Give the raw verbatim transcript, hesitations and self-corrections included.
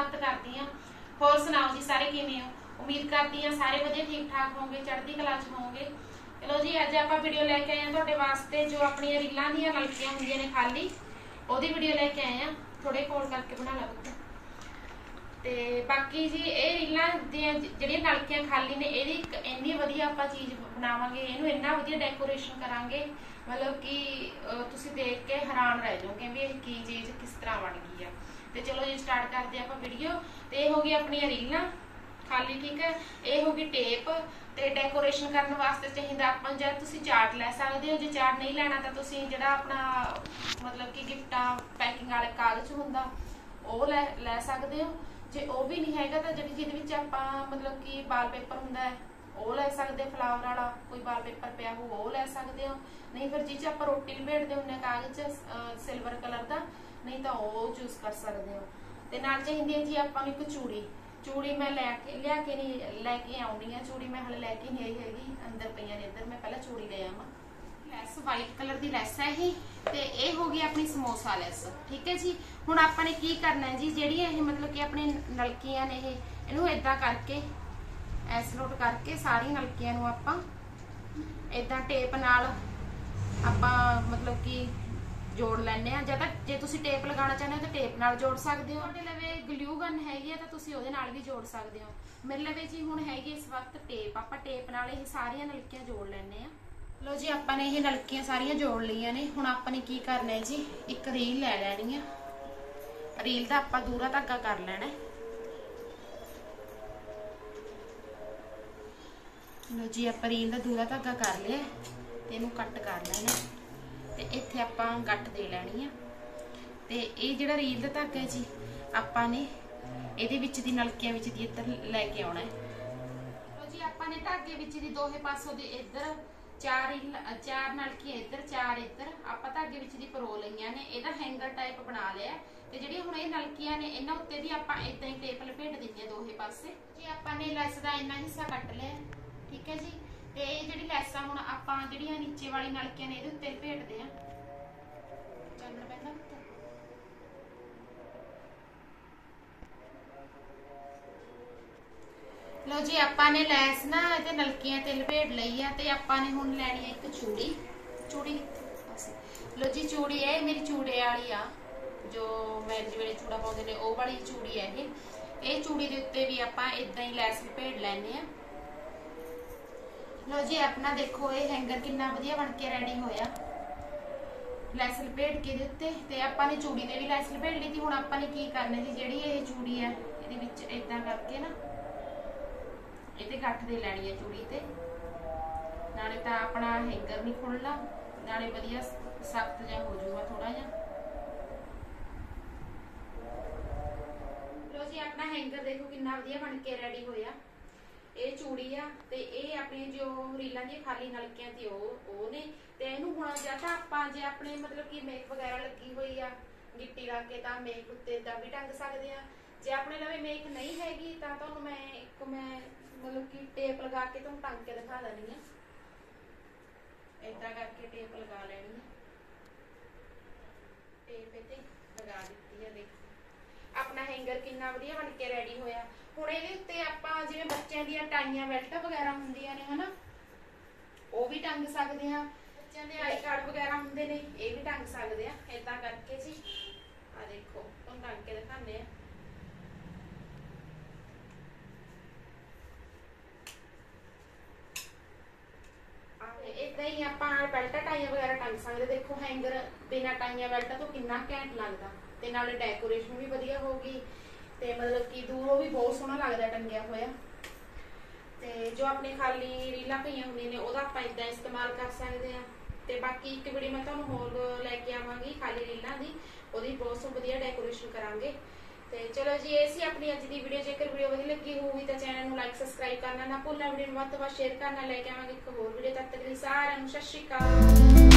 स्वागत करती हाँ। होर सुनाओ जी, सारे किवें हो? उम्मीद करती हाँ सारे वधिया ठीक ठाक होंगे, चढ़ती कला च होंगे। चलो जी, अज आप वीडियो लैके आए हैं तुहाडे वास्ते जो अपनी रीलों दी नलकियां होंदियां ने खाली, ओहदी वीडियो लैके आए हैं। थोड़े कोल करके बना लो। ते बाकी जी ये रीलों दी जिहड़ियां नलकियां खाली ने, इहदी इन्नी वधिया आपां चीज़ बनावांगे, इहनूं इन्ना वधिया डेकोरेशन करांगे, मतलब कि तुसीं देख के हैरान रह जाओगे भी ये की चीज़ किस तरह बन गई है। तो चलो जी स्टार्ट करते हैं वीडियो। तो ये होगी अपनी रीलां खाली, ठीक है। ये होगी टेप। तो डेकोरेशन करने वास्ते चाहिए अपन जो तुसीं चार्ट लै सकते हो, जो चार्ट नहीं लेना तो तुसीं जिहड़ा अपना मतलब कि गिफ्टां पैकिंग वाले कागज़ हुंदा वो लै लै सकते हो। जे वो भी नहीं हैगा तो जिहड़ी जिहदे विच आपां मतलब कि वाल पेपर हुंदा है वो लै सकते, फ्लावर वाला कोई वाल पेपर पिया हो वो लै सकते हो। नहीं फिर जिस आप रोटी लपेटते होंगे कागज सिल्वर कलर का, नहीं तो वो चूज कर सकते हो। तो नाल चाहिए है जी आपां नूं एक चूड़ी। चूड़ी मैं लैके लिया के नहीं लैके आउंदी हाँ, चूड़ी मैं हले लैके नहीं आई हैगी, अंदर पईयां ने इधर, मैं पहले चूड़ी ले आवां। लैस वाइट कलर की लैस है ये, तो ये होगी अपनी समोसा लैस, ठीक है जी। हुण आपां ने की करना है जी, जिहड़ी ये मतलब कि अपनी नलकियां ने ये इहनूं इदां करके ऐसलोट करके सारी नलकियां नूं आपां इदां टेप नाल आपां मतलब कि जोड़ लैने आ। जब तक जे तुसीं टेप लगाना चाहते हो तो टेप नाल जोड़ सकते हो। तुहाडे लवे ग्लू गन हैगी है तो तुसीं ओहदे नाल भी जोड़ सकते हो। मेरे लवे जी हुण हैगी इस वक्त टेप, आपां टेप नाल ये सारियां नलकियां जोड़ लैने आ। लो जी आपां ने ये नलकियां सारियां जोड़ लईआं ने। हुण आपां ने की करना है जी, एक रील लै लैनी है। रील दा आपां दूरा धागा कर लेना है। लो जी आपां रील दा दूरा धागा कर लिया ते इहनूं कट कर लेना ते इत्थे आपां गट दे लैनी है। ते ये जिहड़ा रील दा धागा है जी आपां ने इहदे विच दी नलकियां विच दी इधर लैके आउणा है। लो जी आपां ने धागे विच दी दोहे पासों दे इधर चार रील चार नलकियां इधर चार इधर आपां धागे विच दी परो लईआं ने। इहदा हैंगर टाइप बना लिया ते जिहड़ी हुण ये नलकियां ने इन्हां उत्ते भी आपां इदां ही टेप लपेट दिंदे आ दोहे पासे जी। आपां ने लैस दा इन्ना हिस्सा कट लिया, ठीक है जी। ते ये जिहड़ी लैसां हुण आपां जिहड़ियां नीचे वाली नलकियां ने इहदे उत्ते लपेटदे आ। चानण पैंदा उत्ते। लो जी आपां ने लैस ना इहते नलकियां ते लपेट लई है ते आपां ने हुण लैनी है एक चूड़ी। चूड़ी लो जी चूड़ी है मेरी चूड़े वाली आ, जो मैरिज वेले चूड़ा पाउंदे ने ओह वाली चूड़ी है ये। ये चूड़ी दे उत्ते भी आपां इदां ही लैस लपेट लैने आ। लो जी अपना देखो ये हैंगर कितना वधिया बन के रेडी होया, लैस लपेट के उत्ते ते आपां ने चूड़ी ने भी लैस लपेट ली थी। हुण आपां ने की करना जी, जिहड़ी ये चूड़ी है इहदे विच इदां करके ना इहते गठ दे लैनी है चूड़ी ते, नाले तां अपना हैंगर नहीं खुलना, नाले वधिया सख्त जिहा हो जाऊगा थोड़ा जिहा। लो जी अपना हैंगर देखो कितना वधिया बन के रेडी होया। ये चूड़ी आ ते ये अपनी जो रीलां दी खाली नलकियां ती ओ ने ते इहनूं हुण जद आपां जे अपने मतलब कि मेक वगैरह लगी हुई आ गिट्टी ला के तां मेक उत्ते दा भी टंग सकदे आ। जे अपने लवे मेक नहीं हैगी तां तुहानूं मैं एक मैं मतलब कि टेप लगा के तुहानूं टंग के दिखा देनी है। इदां करके टेप लगा लैनी है, टेप इत्ते लगा दित्ती है। देखो अपना हैंगर कितना वधिया बन के रेडी होया। हुण इहदे उत्ते आपां जिवें बच्चों दी टाइयां बेल्ट वगैरह हुंदियां ने हना वो भी टंग सकदे आ, बच्चों दे आई कार्ड वगैरह हुंदे ने ये भी टंग सकदे आ। इदां करके जी आ देखो तुहानूं टंग के दिखाने आ। इदां ही आपां बेल्ट टाइयां वगैरह टंग सकदे। देखो हैंगर बिना टाइयां बेल्ट तो कितना घैंट लगदा ते नाले डेकोरेशन भी वधिया होगी ते मतलब कि दूरों भी बहुत सोहना लगदा टंगिया होया। ते जो अपनी खाली रीलां पईयां हुंदियां ने ओहदा आपां इदां इस्तेमाल कर सकदे आ। ते बाकी एक वीडियो मैं तुहानूं होर लैके आवांगी खाली रीलां दी, ओहदी बहुत सो वधिया डेकोरेशन करांगे। ते चलो जी ये सी अपनी अज दी वीडियो। जेकर वीडियो वधिया लगी होगी तो चैनल नूं लाइक सबसक्राइब करना ना भुलना, वीडियो नूं वध तों वध शेयर करना। लैके आवांगे एक होर वीडियो, तद तक लई सारिआं नूं सत श्री अकाल।